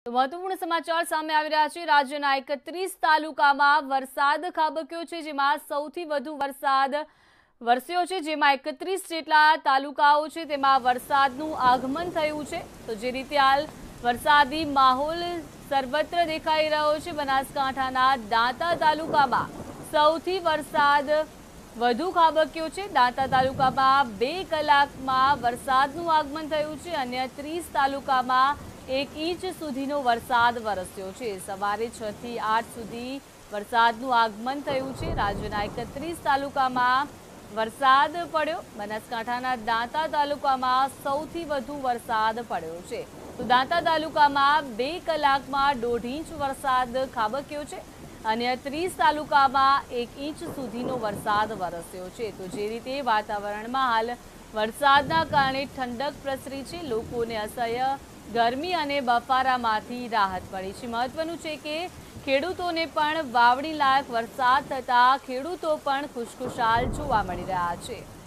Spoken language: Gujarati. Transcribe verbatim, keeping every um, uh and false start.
તો મહત્વપૂર્ણ સમાચાર સામે આવી રહ્યા છે। રાજ્યના એકત્રીસ તાલુકામાં વરસાદ ખાબક્યો છે, જેમાં સૌથી વધુ વરસાદ વરસ્યો છે, જેમાં એકત્રીસ જેટલા તાલુકાઓ છે તેમાં વરસાદનું આગમન થયું છે। તો જે રીતે હાલ વરસાદી માહોલ સર્વત્ર દેખાઈ રહ્યો છે। બનાસકાંઠાના દાંતા તાલુકામાં સૌથી વરસાદ વધુ ખાબક્યો છે। દાંતા તાલુકામાં બે કલાકમાં વરસાદનું આગમન થયું છે। અન્ય ત્રીસ તાલુકામાં એક ઇંચ સુધીનો વરસાદ વરસ્યો છે। સવારે છ થી આઠ સુધી વરસાદનું આગમન થયું છે। રાજ્યના એકત્રીસ તાલુકામાં વરસાદ પડ્યો। બનાસકાંઠાના દાંતા તાલુકામાં સૌથી વધુ વરસાદ પડ્યો છે। તો દાંતા તાલુકામાં બે કલાકમાં દોઢ ઇંચ વરસાદ ખાબક્યો છે। અન્ય ત્રીસ તાલુકામાં એક ઇંચ સુધીનો વરસાદ વરસ્યો છે। તો જે રીતે વાતાવરણમાં હાલ વરસાદના કારણે ઠંડક પ્રસરી છે। લોકોને અસહ્ય ગરમી અને બફારામાંથી રાહત મળી છે। મહત્વનું છે કે ખેડૂતોને પણ વાવણી લાયક વરસાદ થતાં ખેડૂતો પણ ખુશખુશાલ જોવા મળી રહ્યા છે।